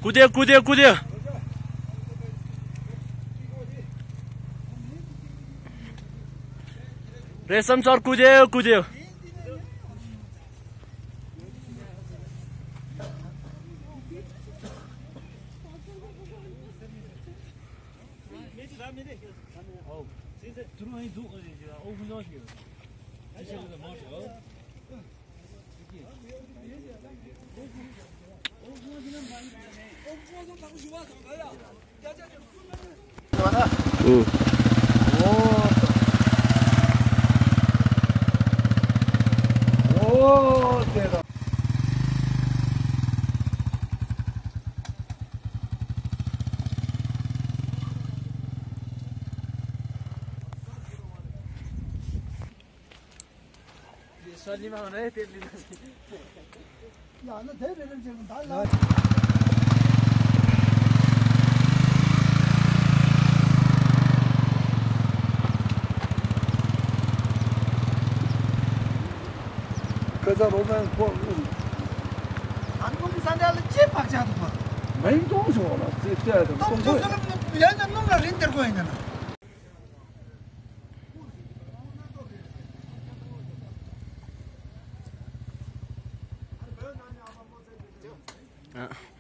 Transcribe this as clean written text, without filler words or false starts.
कुद्यो रेशम सर कुद्यो 可这我们韩国山家这把家的嘛， 没多少了，这都弄就是人家弄了人点过人家呢。 啊。